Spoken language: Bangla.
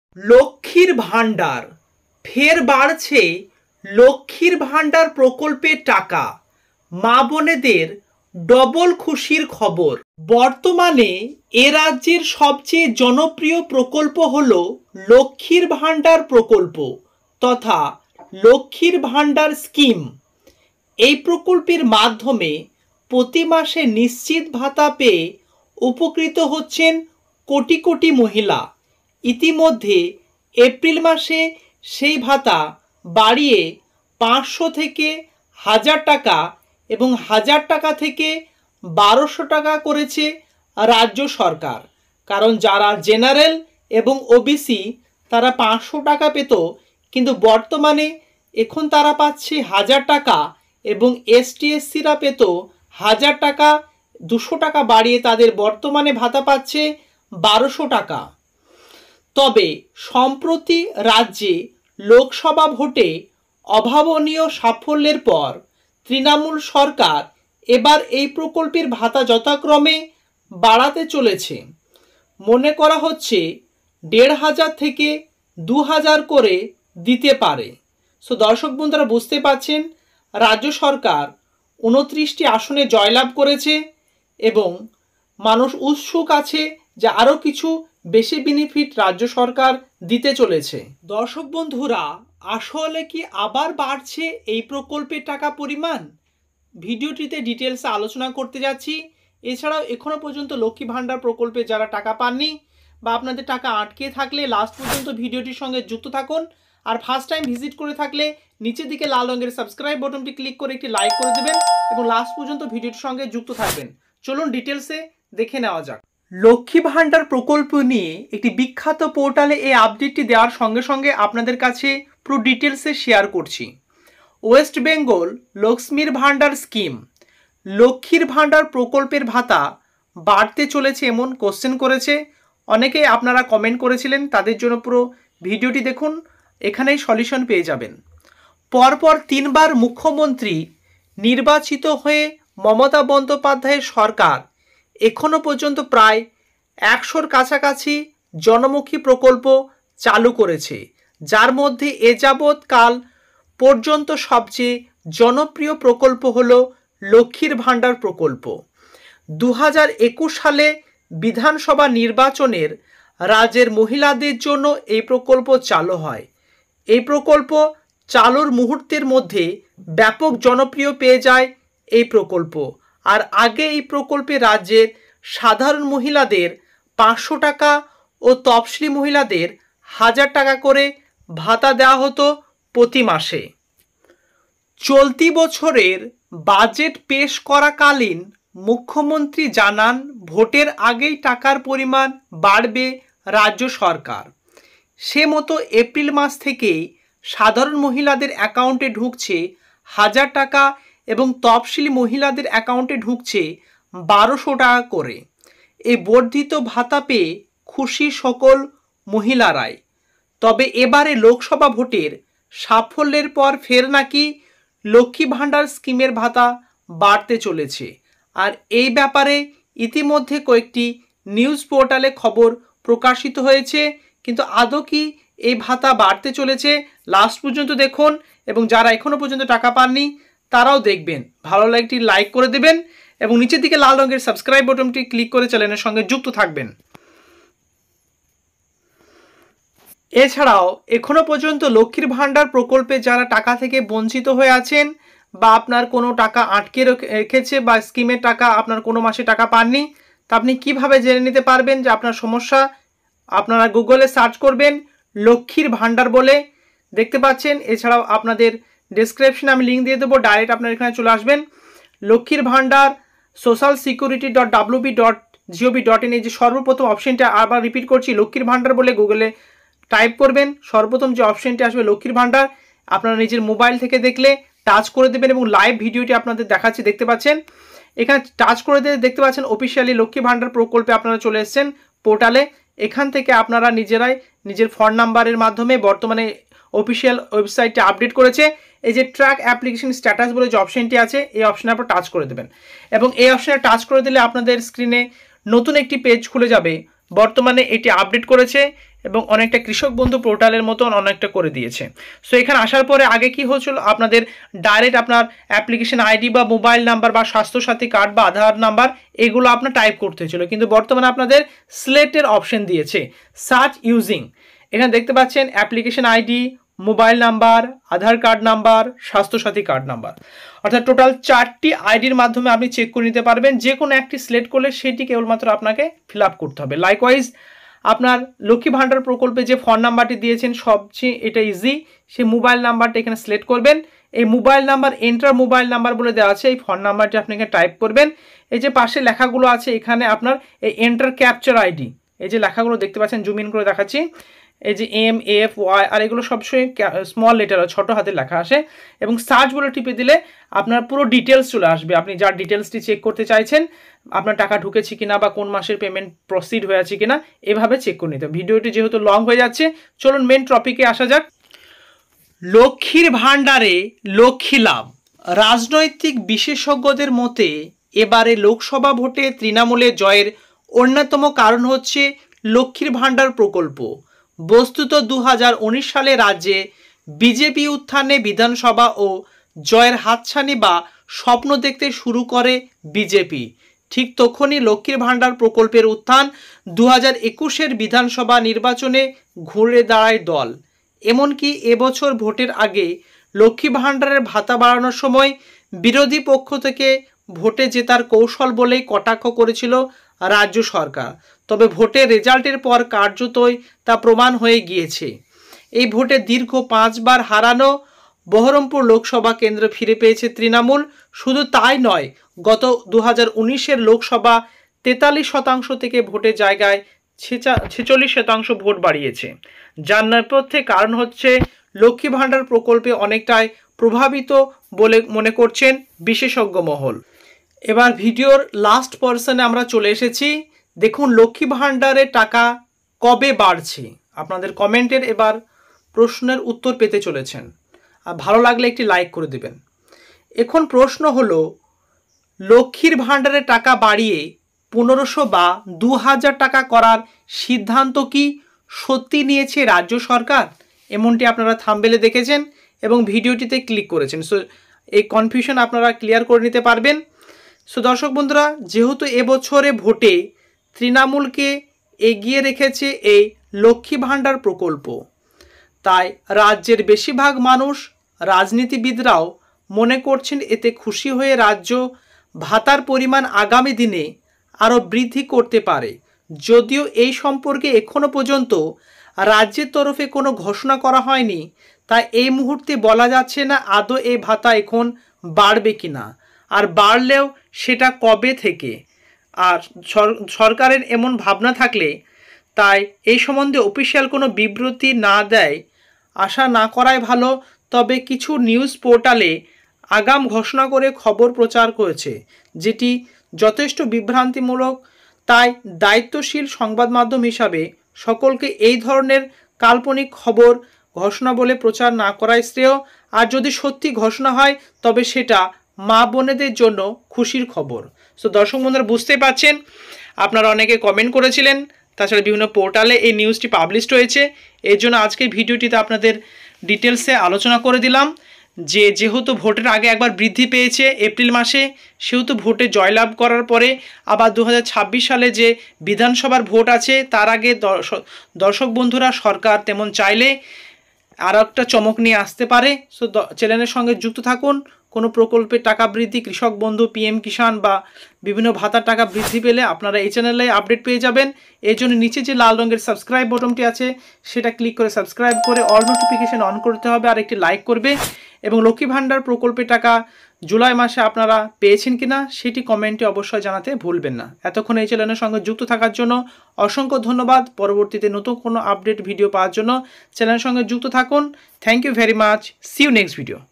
লক্ষ্মীর ভাণ্ডার ফের বাড়ছে। লক্ষ্মীর ভাণ্ডার প্রকল্পের টাকা, মা বোনেদের ডবল খুশির খবর। বর্তমানে এ রাজ্যের সবচেয়ে জনপ্রিয় প্রকল্প হল লক্ষ্মীর ভাণ্ডার প্রকল্প তথা লক্ষ্মীর ভাণ্ডার স্কিম। এই প্রকল্পের মাধ্যমে প্রতি মাসে নিশ্চিত ভাতা পেয়ে উপকৃত হচ্ছেন কোটি কোটি মহিলা। ইতিমধ্যে এপ্রিল মাসে সেই ভাতা বাড়িয়ে 500 থেকে 1000 টাকা এবং 1000 টাকা থেকে 1200 টাকা করেছে রাজ্য সরকার। কারণ যারা জেনারেল এবং ওবিসি তারা 500 টাকা পেত, কিন্তু বর্তমানে এখন তারা পাচ্ছে 1000 টাকা এবং এসটি এসসিরা পেত 1000 টাকা, 200 টাকা বাড়িয়ে তাদের বর্তমানে ভাতা পাচ্ছে 1200 টাকা। তবে সম্প্রতি রাজ্যে লোকসভা ভোটে অভাবনীয় সাফল্যের পর তৃণমূল সরকার এবার এই প্রকল্পের ভাতা যথাক্রমে বাড়াতে চলেছে। মনে করা হচ্ছে 1500 থেকে 2000 করে দিতে পারে। সো দর্শক বন্ধুরা বুঝতে পারছেন, রাজ্য সরকার 29টি আসনে জয়লাভ করেছে এবং মানুষ উৎসুক আছে যে আরও কিছু বেশি বেনিফিট রাজ্য সরকার দিতে চলেছে। দর্শক বন্ধুরা, আসলে কি আবার বাড়ছে এই প্রকল্পের টাকা পরিমাণ? ভিডিওটিতে ডিটেলসে আলোচনা করতে যাচ্ছি। এছাড়াও এখনও পর্যন্ত লক্ষ্মী ভাণ্ডার প্রকল্পে যারা টাকা পাননি বা আপনাদের টাকা আটকে থাকলে লাস্ট পর্যন্ত ভিডিওটির সঙ্গে যুক্ত থাকুন। আর ফার্স্ট টাইম ভিজিট করে থাকলে নিচের দিকে লাল রঙের সাবস্ক্রাইব বাটনটি ক্লিক করে একটি লাইক করে দেবেন এবং লাস্ট পর্যন্ত ভিডিওটির সঙ্গে যুক্ত থাকবেন। চলুন ডিটেলসে দেখে নেওয়া যাক। লক্ষ্মী ভাণ্ডার প্রকল্প নিয়ে একটি বিখ্যাত পোর্টালে এই আপডেটটি দেওয়ার সঙ্গে সঙ্গে আপনাদের কাছে পুরো ডিটেলসে শেয়ার করছি। ওয়েস্ট বেঙ্গল লক্ষ্মীর ভাণ্ডার স্কিম, লক্ষ্মীর ভাণ্ডার প্রকল্পের ভাতা বাড়তে চলেছে এমন কোশ্চেন করেছে অনেকেই, আপনারা কমেন্ট করেছিলেন। তাদের জন্য পুরো ভিডিওটি দেখুন, এখানেই সলিউশন পেয়ে যাবেন। পরপর 3 বার মুখ্যমন্ত্রী নির্বাচিত হয়ে মমতা বন্দ্যোপাধ্যায়ের সরকার এখনও পর্যন্ত প্রায় 100-র কাছাকাছি জনমুখী প্রকল্প চালু করেছে, যার মধ্যে এ যাবৎকাল পর্যন্ত সবচেয়ে জনপ্রিয় প্রকল্প হল লক্ষ্মীর ভাণ্ডার প্রকল্প। 2021 সালে বিধানসভা নির্বাচনের রাজ্যের মহিলাদের জন্য এই প্রকল্প চালু হয়। এই প্রকল্প চালুর মুহূর্তের মধ্যে ব্যাপক জনপ্রিয় পেয়ে যায় এই প্রকল্প। আর আগে এই প্রকল্পে রাজ্যের সাধারণ মহিলাদের 500 টাকা ও তফসিলি মহিলাদের 1000 টাকা করে ভাতা দেওয়া হতো প্রতি মাসে। চলতি বছরের বাজেট পেশ করাকালীন মুখ্যমন্ত্রী জানান ভোটের আগেই টাকার পরিমাণ বাড়বে রাজ্য সরকার। সে মতো এপ্রিল মাস থেকেই সাধারণ মহিলাদের অ্যাকাউন্টে ঢুকছে 1000 টাকা এবং তফসিলি মহিলাদের অ্যাকাউন্টে ঢুকছে 1200 টাকা করে। এই বর্ধিত ভাতা পেয়ে খুশি সকল মহিলারাই। তবে এবারে লোকসভা ভোটের সাফল্যের পর ফের নাকি লক্ষ্মী ভাণ্ডার স্কিমের ভাতা বাড়তে চলেছে। আর এই ব্যাপারে ইতিমধ্যে কয়েকটি নিউজ পোর্টালে খবর প্রকাশিত হয়েছে, কিন্তু আদৌ কি এই ভাতা বাড়তে চলেছে? লাস্ট পর্যন্ত দেখুন এবং যারা এখনও পর্যন্ত টাকা পাননি তারাও দেখবেন। ভালো লাগলে একটি লাইক করে দেবেন এবং নিচের দিকে লাল রঙের সাবস্ক্রাইব বাটনটি ক্লিক করে চ্যানেলের সঙ্গে যুক্ত থাকবেন। এছাড়াও এখনও পর্যন্ত লক্ষ্মীর ভাণ্ডার প্রকল্পে যারা টাকা থেকে বঞ্চিত হয়ে আছেন বা আপনার কোনো টাকা আটকে রেখেছে বা স্কিমের টাকা আপনার কোনো মাসে টাকা পাননি, তা আপনি কিভাবে জেনে নিতে পারবেন যে আপনার সমস্যা? আপনারা গুগলে সার্চ করবেন লক্ষ্মীর ভাণ্ডার বলে, দেখতে পাচ্ছেন। এছাড়াও আপনাদের ডেসক্রিপশনে আমি লিঙ্ক দিয়ে দেবো, ডাইরেক্ট আপনার এখানে চলে আসবেন। লক্ষ্মীর ভাণ্ডার socialsecurity.wb.gov.in এই যে সর্বপ্রথম অপশনটা, আবার রিপিট করছি, লক্ষ্মীর ভাণ্ডার বলে গুগলে টাইপ করবেন। সর্বপ্রথম যে অপশনটি আসবে লক্ষ্মীর ভাণ্ডার, আপনারা নিজের মোবাইল থেকে দেখলে টাচ করে দেবেন এবং লাইভ ভিডিওটি আপনাদের দেখাচ্ছি, দেখতে পাচ্ছেন। এখানে টাচ করে দিয়ে দেখতে পাচ্ছেন অফিসিয়ালি লক্ষ্মী ভাণ্ডার প্রকল্পে আপনারা চলে এসেছেন পোর্টালে। এখান থেকে আপনারা নিজেরাই নিজের ফোন নাম্বারের মাধ্যমে বর্তমানে অফিসিয়াল ওয়েবসাইটটি আপডেট করেছে। এই যে ট্র্যাক অ্যাপ্লিকেশন স্ট্যাটাস বলে যে অপশনটি আছে, এই অপশনে আপনারা টাচ করে দেবেন এবং এই অপশনে টাচ করে দিলে আপনাদের স্ক্রিনে নতুন একটি পেজ খুলে যাবে। বর্তমানে এটি আপডেট করেছে এবং অনেকটা কৃষক বন্ধু পোর্টালের মতন অনেকটা করে দিয়েছে। সো এখানে আসার পরে আগে কি হচ্ছিল, আপনাদের ডাইরেক্ট আপনার অ্যাপ্লিকেশন আইডি বা মোবাইল নাম্বার বা স্বাস্থ্যসাথী কার্ড বা আধার নাম্বার এগুলো আপনার টাইপ করতে হয়েছিল, কিন্তু বর্তমানে আপনাদের সিলেক্টের অপশন দিয়েছে সার্চ ইউজিং। এখানে দেখতে পাচ্ছেন application ID, mobile number, Aadhaar card number, Swasthya Sathi card number, অর্থাৎ টোটাল 4টি আইডির মাধ্যমে আপনি চেক করে নিতে পারবেন। যে কোনো একটি সিলেক্ট করলে সেটি কেবলমাত্র আপনাকে ফিল আপ করতে হবে। লাইকওয়াইজ আপনার লক্ষ্মী ভাণ্ডার প্রকল্পে যে ফোন নাম্বারটি দিয়েছেন সবচেয়ে এটা ইজি, সেই মোবাইল নাম্বারটা এখানে সিলেক্ট করবেন। এই mobile number enter mobile number বলে দেওয়া আছে, এই ফোন নাম্বারটি আপনি এখানে টাইপ করবেন। এই যে পাশে লেখাগুলো আছে এখানে আপনার এই এন্টার ক্যাপচার আইডি, এই যে লেখাগুলো দেখতে পাচ্ছেন, জুম ইন করে দেখাচ্ছি, এই যে MFY আর এগুলো সবসময় স্মল লেটার ছোট হাতে লেখা আসে, এবং সার্চ বলে টিপে দিলে আপনার পুরো ডিটেলস চলে আসবে। আপনি যার ডিটেলসটি চেক করতে চাইছেন, আপনার টাকা ঢুকেছে কিনা বা কোন মাসের পেমেন্ট প্রসিড হয়ে আছে কিনা এভাবে চেক করে নিতে। ভিডিওটি যেহেতু লং হয়ে যাচ্ছে, চলুন মেন টপিকে আসা যাক। লক্ষ্মীর ভাণ্ডারে লক্ষ্মী লাভ। রাজনৈতিক বিশেষজ্ঞদের মতে এবারে লোকসভা ভোটে তৃণমূলের জয়ের অন্যতম কারণ হচ্ছে লক্ষ্মীর ভাণ্ডার প্রকল্প। বস্তুত 2019 সালে রাজ্যে বিজেপি উত্থানে বিধানসভা ও জয়ের হাতছানি বা স্বপ্ন দেখতে শুরু করে বিজেপি। ঠিক তখনই লক্ষ্মীর ভাণ্ডার প্রকল্পের উত্থান 2021-এর বিধানসভা নির্বাচনে ঘুরে দাঁড়ায় দল। এমনকি এবছর ভোটের আগে লক্ষ্মী ভাণ্ডারের ভাতা বাড়ানোর সময় বিরোধী পক্ষ থেকে ভোটে জেতার কৌশল বলেই কটাক্ষ করেছিল রাজ্য সরকার। তবে ভোটের রেজাল্টের পর কার্যতই তা প্রমাণ হয়ে গিয়েছে। এই ভোটে দীর্ঘ 5 বার হারানো বহরমপুর লোকসভা কেন্দ্র ফিরে পেয়েছে তৃণমূল। শুধু তাই নয়, গত 2019-এর লোকসভা 43% থেকে ভোটের জায়গায় 46% ভোট বাড়িয়েছে, যার নেপথ্যে কারণ হচ্ছে লক্ষ্মী ভাণ্ডার প্রকল্পে অনেকটাই প্রভাবিত বলে মনে করছেন বিশেষজ্ঞ মহল। এবার ভিডিওর লাস্ট পর্শনে আমরা চলে এসেছি। দেখুন লক্ষ্মী ভাণ্ডারের টাকা কবে বাড়ছে, আপনাদের কমেন্টের এবার প্রশ্নের উত্তর পেতে চলেছেন। আর ভালো লাগলে একটি লাইক করে দেবেন। এখন প্রশ্ন হলো, লক্ষ্মীর ভাণ্ডারের টাকা বাড়িয়ে 1500 বা 2000 টাকা করার সিদ্ধান্ত কি সত্যি নিয়েছে রাজ্য সরকার? এমনটি আপনারা থাম্বনেলে দেখেছেন এবং ভিডিওটিতে ক্লিক করেছেন। সো এই কনফিউশন আপনারা ক্লিয়ার করে নিতে পারবেন। সো দর্শক বন্ধুরা, যেহেতু এবছরে ভোটে তৃণমূলকে এগিয়ে রেখেছে এই লক্ষ্মী ভাণ্ডার প্রকল্প, তাই রাজ্যের বেশিরভাগ মানুষ, রাজনীতিবিদরাও মনে করছেন এতে খুশি হয়ে রাজ্য ভাতার পরিমাণ আগামী দিনে আরও বৃদ্ধি করতে পারে। যদিও এই সম্পর্কে এখনও পর্যন্ত রাজ্যের তরফে কোনো ঘোষণা করা হয়নি, তাই এই মুহূর্তে বলা যাচ্ছে না আদৌ এই ভাতা এখন বাড়বে কিনা, আর বাড়লেও সেটা কবে থেকে। আর সরকারের এমন ভাবনা থাকলে তাই এই সম্বন্ধে অফিসিয়াল কোনো বিবৃতি না দেয়, আশা না করাই ভালো। তবে কিছু নিউজ পোর্টালে আগাম ঘোষণা করে খবর প্রচার করেছে, যেটি যথেষ্ট বিভ্রান্তিমূলক। তাই দায়িত্বশীল সংবাদ মাধ্যম হিসাবে সকলকে এই ধরনের কাল্পনিক খবর ঘোষণা বলে প্রচার না করাই শ্রেয়। আর যদি সত্যি ঘোষণা হয় তবে সেটা মা বোনেদের জন্য খুশির খবর। সো দর্শক বন্ধুরা, বুঝতেই পারছেন, আপনারা অনেকে কমেন্ট করেছিলেন, তাছাড়া বিভিন্ন পোর্টালে এই নিউজটি পাবলিশড হয়েছে। এর জন্য আজকের ভিডিওটিতে আপনাদের ডিটেলসে আলোচনা করে দিলাম যে যেহেতু ভোটের আগে একবার বৃদ্ধি পেয়েছে এপ্রিল মাসে, সেহেতু ভোটে জয়লাভ করার পরে আবার 2026 সালে যে বিধানসভার ভোট আছে তার আগে দর্শক বন্ধুরা সরকার তেমন চাইলে আর একটা চমক নিয়ে আসতে পারে। সো চ্যানেলের সঙ্গে যুক্ত থাকুন। কোনো প্রকল্পের টাকা বৃদ্ধি, কৃষক বন্ধু, PM কিষাণ বা বিভিন্ন ভাতার টাকা বৃদ্ধি পেলে আপনারা এই চ্যানেলে আপডেট পেয়ে যাবেন। এর জন্য নিচে যে লাল রঙের সাবস্ক্রাইব বটনটি আছে সেটা ক্লিক করে সাবস্ক্রাইব করে অল নোটিফিকেশন অন করতে হবে, আর একটি লাইক করবে। এবং লক্ষ্মী ভাণ্ডার প্রকল্পের টাকা জুলাই মাসে আপনারা পেয়েছেন কিনা সেটি কমেন্টে অবশ্যই জানাতে ভুলবেন না। এতক্ষণ এই চ্যানেলের সঙ্গে যুক্ত থাকার জন্য অসংখ্য ধন্যবাদ। পরবর্তীতে নতুন কোনো আপডেট ভিডিও পাওয়ার জন্য চ্যানেলের সঙ্গে যুক্ত থাকুন। Thank you very much. See you next video.